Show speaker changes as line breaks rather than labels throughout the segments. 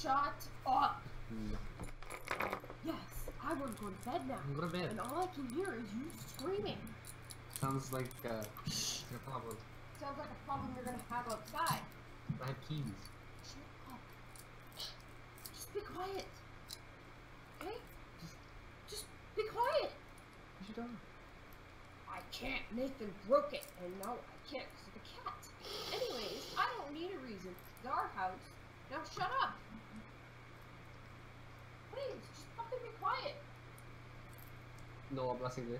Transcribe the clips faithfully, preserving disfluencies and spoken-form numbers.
Shut up!
No.
Yes, I want to go to bed now.
Go to bed.
And all I can hear is you screaming.
Sounds like uh, your problem.
Sounds like a problem you're gonna have outside.
I have keys.
Shut up. Just be quiet. Okay? Just, just be quiet.
What you doing?
I can't. Nathan broke it, and now I can't because of the cat. Anyways, I don't need a reason. It's our house. Now shut up. Please, just fucking be quiet.
No hablas inglés.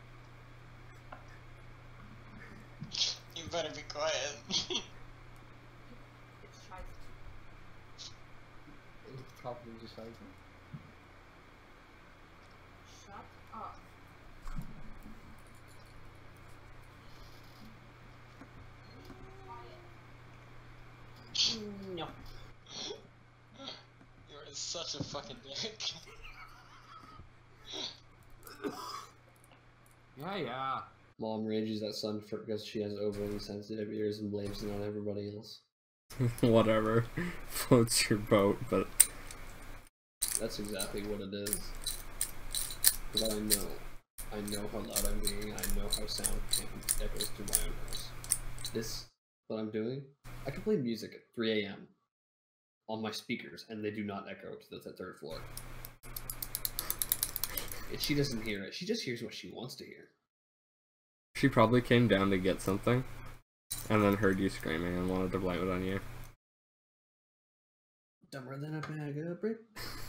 You better be quiet.
It's scheiße.
It's probably just like
Shut up.
no.
You're such a fucking dick.
Yeah, yeah. Mom rages at son for because she has overly sensitive ears and blames it on everybody else.
Whatever. Floats your boat, but...
That's exactly what it is. But I know. I know how loud I'm being, I know how sound can echoes through my own house. This, what I'm doing, I can play music at three A M on my speakers, and they do not echo to the third floor. And she doesn't hear it, she just hears what she wants to hear.
She probably came down to get something, and then heard you screaming and wanted to blame it on you.
Dumber than a bag of bricks.